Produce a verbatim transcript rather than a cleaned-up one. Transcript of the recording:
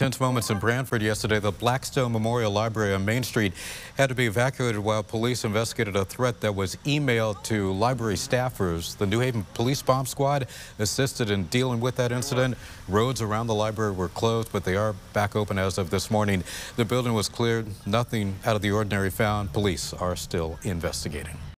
Tense moments in Branford yesterday. The Blackstone Memorial Library on Main Street had to be evacuated while police investigated a threat that was emailed to library staffers. The New Haven Police Bomb Squad assisted in dealing with that incident. Roads around the library were closed, but they are back open as of this morning. The building was cleared. Nothing out of the ordinary found. Police are still investigating.